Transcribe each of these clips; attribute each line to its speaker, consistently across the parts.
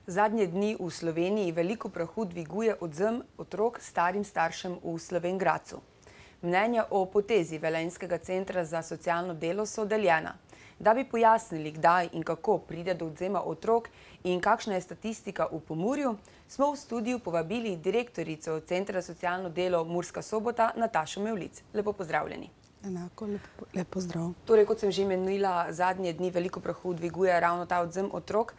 Speaker 1: Zadnje dni v Sloveniji veliko prahu dviguje odvzem otrok starim staršem v Slovenj Gradcu. Mnenja o potezi Velenjskega centra za socialno delo so deljena. Da bi pojasnili, kdaj in kako pride do odvzema otrok in kakšna je statistika v Pomurju, smo v studiu povabili direktorico Centra za socialno delo Murska Sobota, Natašo Mevlic. Lepo pozdravljeni.
Speaker 2: Enako, lep pozdrav.
Speaker 1: Torej, kot sem že menila, zadnje dni veliko prahu dviguje ravno ta odvzem otrok.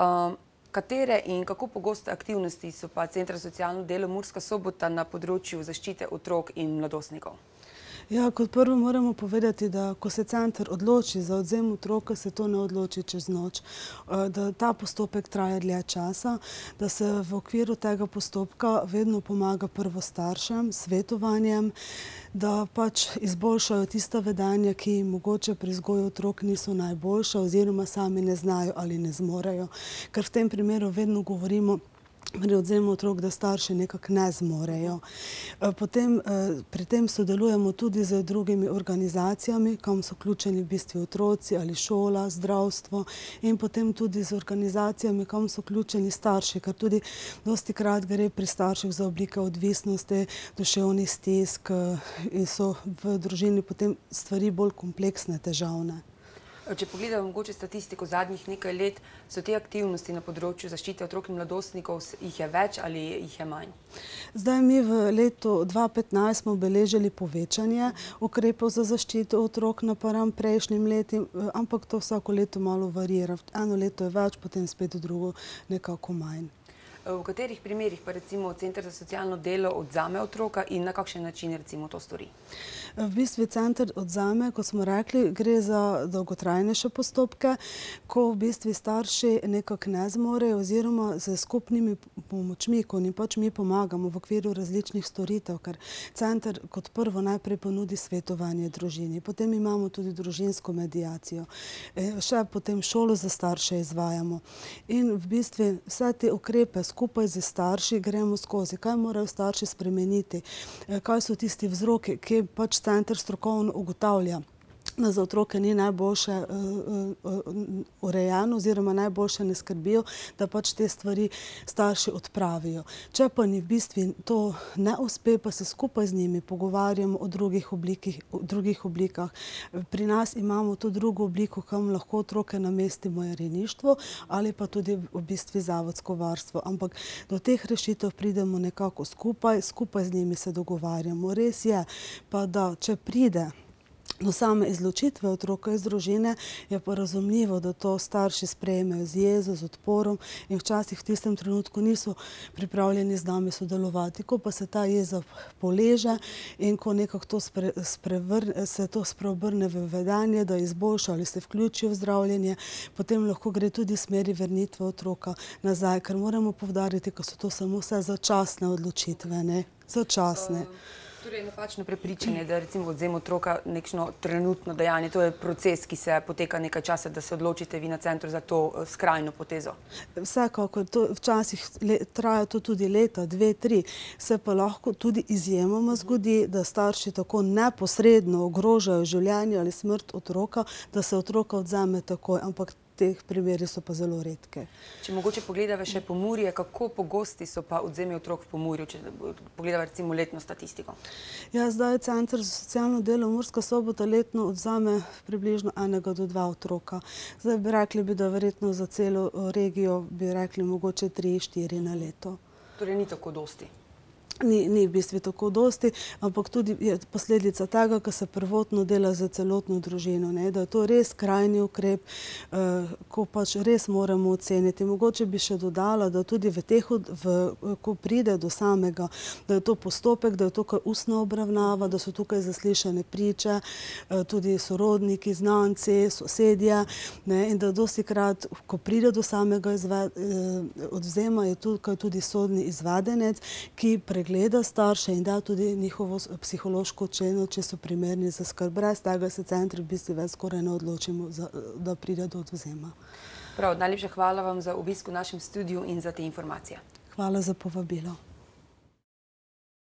Speaker 1: Katere in kako pogoste aktivnosti so pa Centra za socialno delo Murska Sobota na področju zaščite otrok in mladostnikov?
Speaker 2: Ja, kot prvo moramo povedati, da ko se center odloči za odvzem otroka, se to ne odloči čez noč. Da ta postopek traja dlje časa, da se v okviru tega postopka vedno pomaga prvo staršem, svetovanjem, da pač izboljšajo tista vedenja, ki mogoče pri vzgoju otrok niso najboljša oziroma sami ne znajo ali ne zmorejo. Ker v tem primeru vedno govorimo pri odvzemu otrok, da starši nekako ne zmorejo. Potem pri tem sodelujemo tudi z drugimi organizacijami, kam so vključeni v bistvu otroci ali šola, zdravstvo in potem tudi z organizacijami, kam so vključeni starši, ker tudi dostikrat gre pri starših za oblike odvisnosti, duševnih stisk in so v družini potem stvari bolj kompleksne, težavne.
Speaker 1: Če pogledamo mogoče statistiko zadnjih nekaj let, so te aktivnosti na področju zaščite otrok in mladostnikov, jih je več ali jih je manj?
Speaker 2: Zdaj mi v letu 2015 smo beležili povečanje ukrepov za zaščito otrok napram prejšnjim letom, ampak to vsako leto malo varira. Eno leto je več, potem spet drugo nekako manj.
Speaker 1: V katerih primerih pa recimo Center za socialno delo odvzame otroka in na kakšen način recimo to stori?
Speaker 2: V bistvu center odvzame, kot smo rekli, gre za dolgotrajnejše postopke, ko v bistvu starši nekako ne zmorejo oziroma z skupnimi pomočmi, ko jim pač mi pomagamo v okviru različnih storitev, ker center kot prvo najprej ponudi svetovanje družini, potem imamo tudi družinsko mediacijo, še potem šolo za starše izvajamo. In v bistvu vse te ukrepe skupaj z starši gremo skozi, kaj morajo starši spremeniti, kaj so tisti vzroki, ki pač center strokovno ugotavlja, da za otroke ni najboljše urejeno oziroma najboljše ne skrbijo, da pač te stvari starši odpravijo. Če pa ni v bistvu to ne uspe, pa se skupaj z njimi pogovarjamo o drugih oblikah. Pri nas imamo to drugo obliko, kam lahko otroke namestimo rejništvo ali pa tudi v bistvu zavodsko varstvo. Ampak do teh rešitev pridemo nekako skupaj z njimi se dogovarjamo. Res je pa, da če pride do same izločitve otroka iz družine, je pa razumljivo, da to starši sprejmejo z jezo, z odporom in včasih v tistem trenutku niso pripravljeni z nami sodelovati. Ko pa se ta jeza poleže in ko nekako se to spreobrne v vedenje, da izboljša ali se vključijo v zdravljenje, potem lahko gre tudi v smeri vrnitve otroka nazaj, ker moramo poudariti, da so to samo vse začasne odločitve, ne? Začasne.
Speaker 1: Torej, napačno prepričanje, da recimo odvzem otroka nekšno trenutno dejanje, to je proces, ki se poteka nekaj časa, da se odločite vi na centru za to skrajno potezo?
Speaker 2: Vsekakor, včasih traja to tudi leta, 2, 3, se pa lahko tudi izjemoma zgodi, da starši tako neposredno ogrožajo življenje ali smrt otroka, da se otroka odvzame takoj, ampak teh primeri so pa zelo redke.
Speaker 1: Če mogoče pogledava še Pomurje, kako pogosti so pa odvzemi otrok v Pomurju, če pogledava recimo letno statistiko?
Speaker 2: Ja, zdaj Center za socialno delo Murska Sobota letno odvzame približno 1 do 2 otroka. Zdaj bi rekli, da verjetno za celo regijo bi rekli mogoče 3, 4 na leto.
Speaker 1: Torej ni tako dosti?
Speaker 2: Ni v bistvu tako dosti, ampak tudi je posledica tega, ko se prvotno dela za celotno družino, da je to res krajni ukrep, ko pač res moramo oceniti. Mogoče bi še dodala, da tudi ko pride do samega, da je to postopek, da je to kar ustna obravnava, da so tukaj zaslišane priče, tudi sorodniki, znanci, sosedje, in da dostikrat, ko pride do samega odvzema, je tukaj tudi sodni izvedenec, ki gleda starše in da tudi njihovo psihološko oceno, če so primerni za skrb. Brez tega se centri v bistvu več skoraj ne odločimo, da pride do odvzema.
Speaker 1: Prav, najlepša hvala vam za obisk v našem studiu in za te informacije.
Speaker 2: Hvala za povabilo.